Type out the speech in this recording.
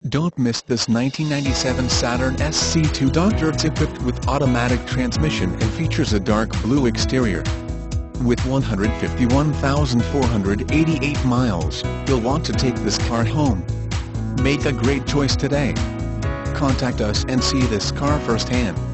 Don't miss this 1997 Saturn SC 2DR. It's equipped with automatic transmission and features a dark blue exterior. With 151,488 miles, you'll want to take this car home. Make a great choice today. Contact us and see this car firsthand.